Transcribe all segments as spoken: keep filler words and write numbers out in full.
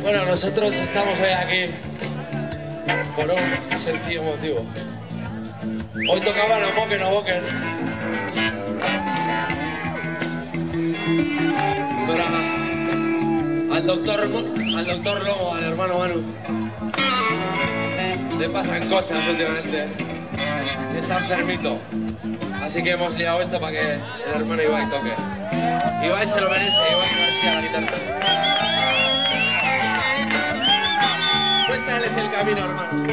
Bueno, nosotros estamos hoy aquí por un sencillo motivo. Hoy tocaba los Moken o Boken. Pero al doctor, al doctor Lomo, al hermano Manu, le pasan cosas últimamente. Y está enfermito. Así que hemos liado esto para que el hermano Ibai toque. Ibai se lo merece, Ibai García la guitarra. Muéstrales el camino, hermano.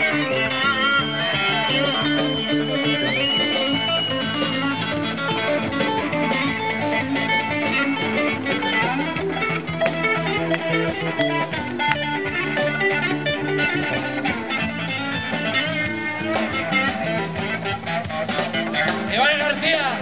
Ibai García.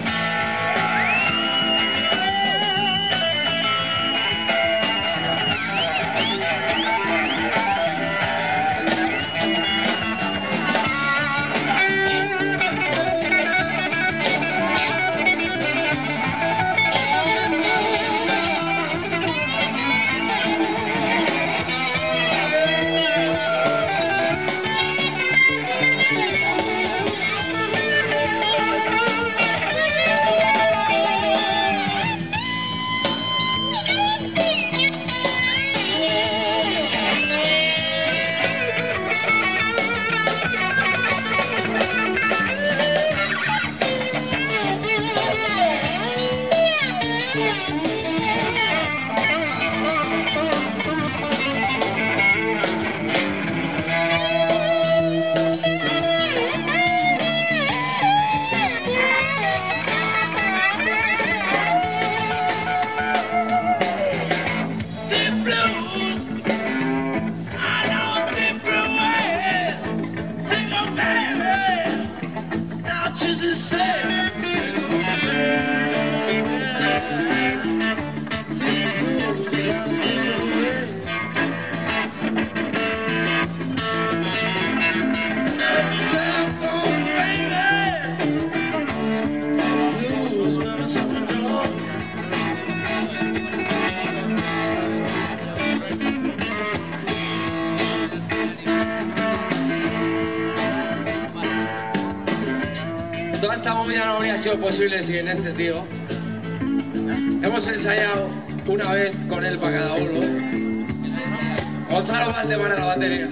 Toda esta movida no habría sido posible sin este tío. Hemos ensayado una vez con él para cada uno. Gonzalo Valdemar a la batería.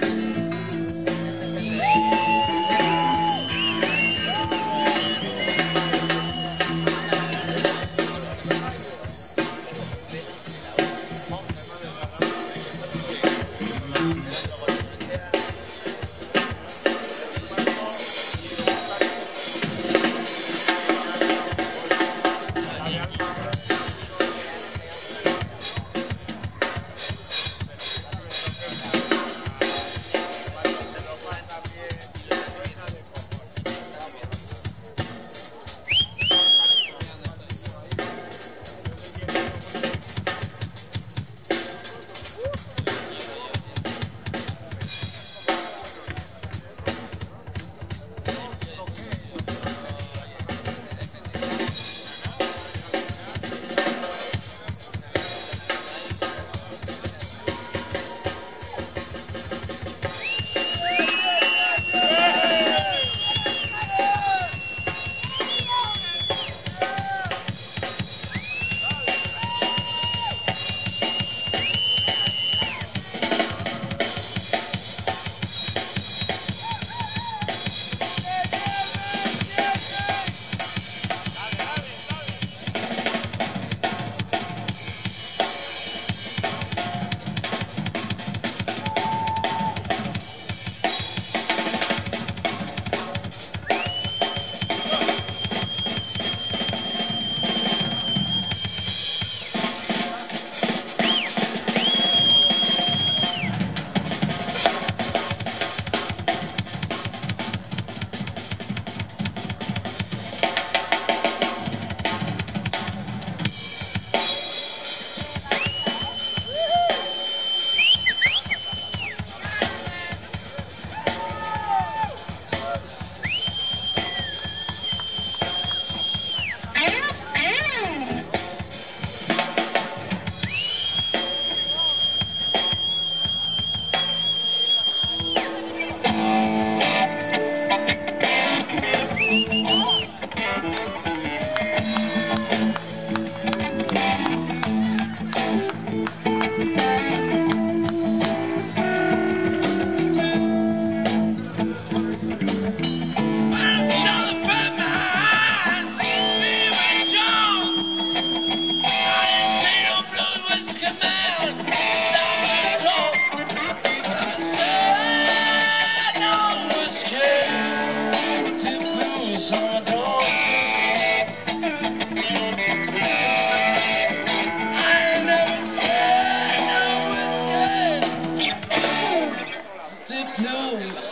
Jones.